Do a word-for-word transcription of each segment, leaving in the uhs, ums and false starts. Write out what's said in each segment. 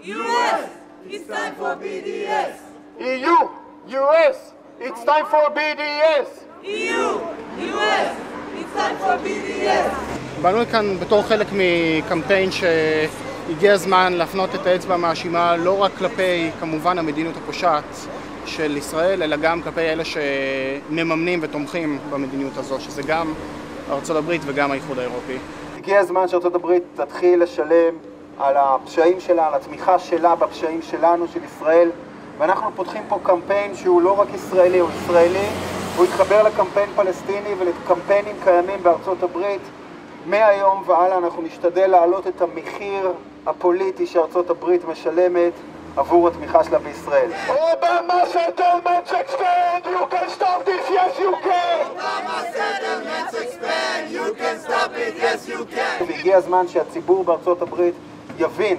U S, it's time for B D S. E U, U S, it's time for B D S. E U, U S, it's time for B D S. באנו כאן בתור חלק מקמפיין שהגיע הזמן להפנות את האצבע המאשימה לא רק כלפי כמובן המדיניות הפושעת של ישראל, אלא גם כלפי אלה שמממנים ותומכים במדיניות הזו, שזה גם ארצות הברית וגם האיחוד האירופי. הגיע הזמן שארצות הברית תתחיל לשלם על הפשעים שלה, על התמיכה שלה בפשעים שלנו, של ישראל, ואנחנו פותחים פה קמפיין שהוא לא רק ישראלי, הוא ישראלי, הוא יתחבר לקמפיין פלסטיני ולקמפיינים קיימים בארצות הברית. מהיום והלאה אנחנו נשתדל להעלות את המחיר הפוליטי שארצות הברית משלמת עבור התמיכה שלה בישראל. Obama settlements expand, you can stop this, yes you can! Obama settlements expand, you can stop it, yes you can! והגיע הזמן שהציבור בארצות הברית יבין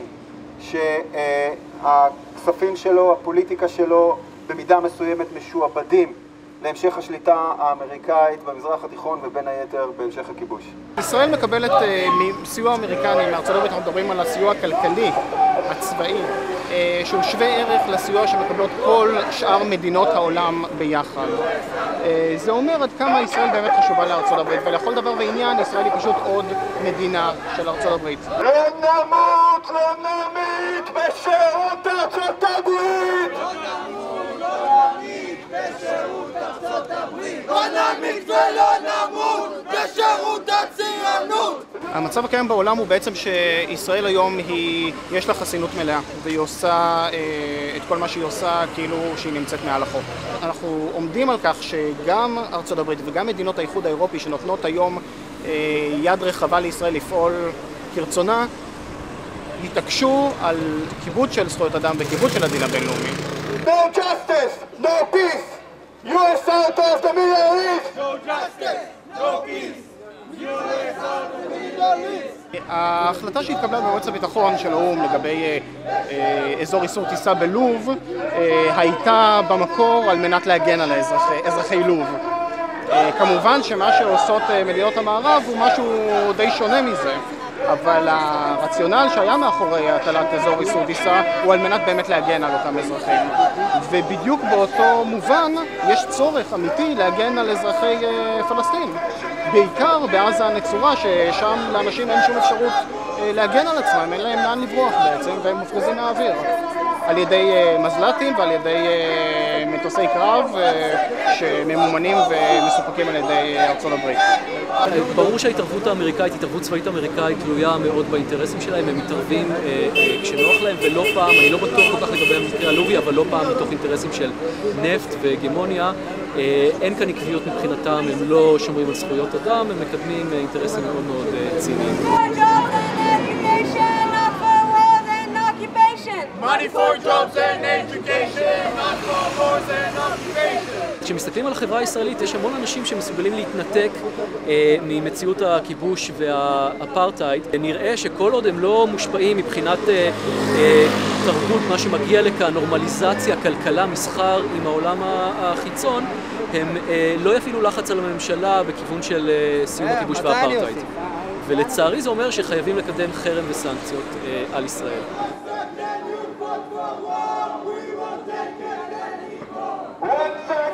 שהכספים שלו, הפוליטיקה שלו, במידה מסוימת משועבדים להמשך השליטה האמריקאית במזרח התיכון ובין היתר בהמשך הכיבוש. ישראל מקבלת סיוע אמריקני מארצות הברית, אנחנו מדברים על הסיוע הכלכלי, הצבאי, שהוא שווה ערך לסיוע שמקבלות כל שאר מדינות העולם ביחד. זה אומר עד כמה ישראל באמת חשובה לארצות הברית, ולכל דבר ועניין ישראל היא פשוט עוד מדינה של ארצות הברית. לא נמות, לא נמית בשירות ארצות הברית! לא נמות, לא נמית בשירות ארצות הברית! לא נמית ולא נמות בשירות הציונות! המצב הקיים בעולם הוא בעצם שישראל היום היא, יש לה חסינות מלאה, והיא עושה אה, את כל מה שהיא עושה כאילו שהיא נמצאת מעל החוק. אנחנו עומדים על כך שגם ארצות הברית וגם מדינות האיחוד האירופי שנותנות היום אה, יד רחבה לישראל לפעול כרצונה, יתעקשו על כיבוד של זכויות אדם וכיבוד של הדין הבינלאומי. No justice, no peace! U S out of the Middle East! No justice, no peace! U S out of the Middle East! ההחלטה שהתקבלה במועצת הביטחון של האו"ם לגבי אה, אה, אזור איסור טיסה בלוב אה, הייתה במקור על מנת להגן על האזרחי, אזרחי לוב. אה, כמובן שמה שעושות אה, מדינות המערב הוא משהו די שונה מזה, אבל הרציונל שהיה מאחורי הטלת אזור איסור טיסה הוא על מנת באמת להגן על אותם אזרחים. ובדיוק באותו מובן יש צורך אמיתי להגן על אזרחי פלסטין. בעיקר בעזה הנצורה, ששם לאנשים אין שום אפשרות להגן על עצמם, אין להם לאן לברוח בעצם, והם מופרזים מהאוויר. על ידי מזל"טים ועל ידי מטוסי קרב שממומנים ומסופקים על ידי ארצות הברית. ברור שההתערבות האמריקאית, התערבות צבאית אמריקאית, תלויה מאוד באינטרסים שלהם, הם מתערבים כשנוח להם, ולא פעם, אני לא בטוח כל כך לגבי המקרה הלובי, אבל לא פעם מתוך אינטרסים של נפט והגמוניה. אין כאן עקביות מבחינתם, הם לא שומרים על זכויות אדם, הם מקדמים אינטרסים מאוד מאוד ציניים. Money for jobs and education, not for wars and occupation. כשמסתכלים על החברה הישראלית, יש המון אנשים שמסוגלים להתנתק אה, ממציאות הכיבוש והאפרטהייד. נראה שכל עוד הם לא מושפעים מבחינת אה, אה, תרבות, מה שמגיע לכאן, נורמליזציה, כלכלה, מסחר עם העולם החיצון, הם אה, לא יפעילו לחץ על הממשלה בכיוון של אה, סיום הכיבוש והאפרטהייד. ולצערי זה אומר שחייבים לקדם חרם וסנקציות אה, על ישראל. One second.